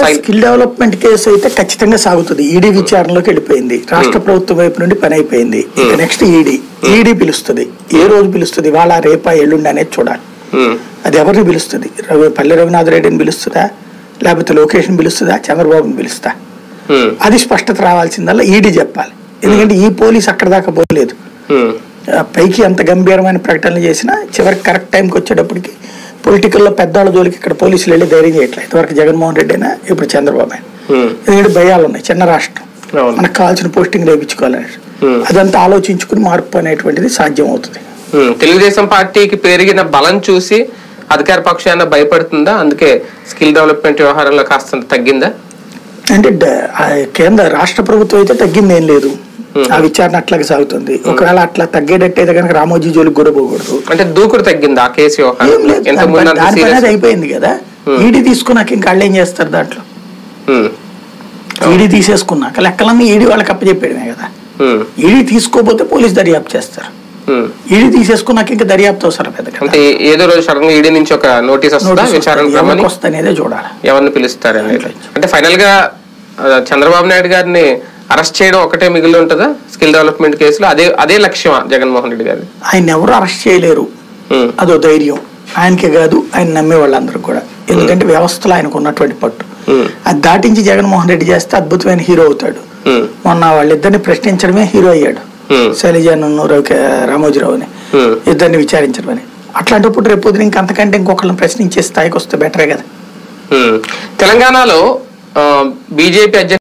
Skill development case అయితే ఖచ్చితంగా సాగుతుంది. ఈడీ విచారణలోకి వెళ్ళిపోయింది, రాష్ట్ర ప్రభుత్వం వైపు నుండి పని అయిపోయింది. ఇక నెక్స్ట్ ఈడీ పిలుస్తుంది. ఏ రోజు పిలుస్తుంది, వాళ్ళ రేపా ఎల్లుండి అనేది చూడాలి. అది ఎవరిని పిలుస్తుంది? పల్లె రఘునాథ్ రెడ్డిని పిలుస్తుందా, లేకపోతే లోకేష్ని పిలుస్తుందా, చంద్రబాబుని పిలుస్తా? అది స్పష్టత రావాల్సిందల్లా ఈడీ చెప్పాలి. ఎందుకంటే ఈ పోలీస్ అక్కడ దాకా పోలేదు. పైకి అంత గంభీరమైన ప్రకటనలు చేసినా చివరికి కరెక్ట్ టైంకి వచ్చేటప్పటికి పొలిటికల్లో పెద్దవాళ్ళ జోలికి ఇక్కడ పోలీసులు వెళ్ళి ధైర్యం చేయట్లేదు. ఇంతవరకు జగన్మోహన్ రెడ్డి అయినా ఇప్పుడు చంద్రబాబు అయినా. ఎందుకంటే భయాలు ఉన్నాయి, చిన్న రాష్ట్రం, మనకు కావాల్సిన పోస్టింగ్ వేయించుకోవాలని. అదంతా ఆలోచించుకుని మార్పు అనేటువంటిది సాధ్యం అవుతుంది. తెలుగుదేశం పార్టీకి పెరిగిన బలం చూసి అధికార పక్షాన భయపడుతుందా? అందుకే స్కిల్ డెవలప్మెంట్ వ్యవహారంలో కాస్త తగ్గిందా? అంటే కేంద్ర రాష్ట్ర ప్రభుత్వం అయితే తగ్గింది ఏం లేదు, ఆ విచారణ అట్లాగే సాగుతుంది. ఒకవేళ అట్లా తగ్గేటట్టయితే కనుక రామోజీ జోలికి కూడా పోకూడదు. అంటే దూకుడు తగ్గింది ఆ కేసు దానిపైన అయిపోయింది కదా. ఈడీ తీసుకున్నాక ఇంకా వాళ్ళు ఏం చేస్తారు? దాంట్లో ఈడీ తీసేసుకున్నాక లెక్కలన్నీ ఈడీ వాళ్ళకి అప్పచెప్పేయడమే కదా. ఈడీ తీసుకోపోతే పోలీస్ దర్యాప్తు చేస్తారు. ఈడీ తీసేసుకున్నాక ఇంకా దర్యాప్తు అవసరం పెద్ద. అంటే ఏదో రోజు సడన్ గా ఈడీ నుంచి ఒక నోటీస్ వస్తుందా విచారణ వస్తనేదే చూడాలి, ఎవరిని పిలుస్తారు అనేది. అంటే ఫైనల్ గా చంద్రబాబు నాయుడు గారిని అరెస్ట్ చేయడం ఒకటే మిగిలి ఉంటుందా స్కిల్ డెవలప్మెంట్ కేసులో? అదే లక్ష్యమా జగన్మోహన్ రెడ్డి గారి? ఆయన ఎవరు అరెస్ట్ చేయలేరు, అదో ధైర్యం ఆయనకే కాదు, ఆయన నమ్మే వాళ్ళందరూ కూడా. ఎందుకంటే వ్యవస్థలో ఆయనకు ఉన్నటువంటి పట్టు. అది దాటించి జగన్మోహన్ రెడ్డి చేస్తే అద్భుతమైన హీరో అవుతాడు. మొన్న వాళ్ళిద్దరిని ప్రశ్నించడమే హీరో అయ్యాడు, శైలజను రామోజీరావుని ఇద్దరిని విచారించడం అని. అట్లాంటప్పుడు రేపు ఇంకంతకంటే ఇంకొకళ్ళని ప్రశ్నించే స్థాయికి వస్తే బెటరే కదా. తెలంగాణలో బీజేపీ అధ్యక్షుడు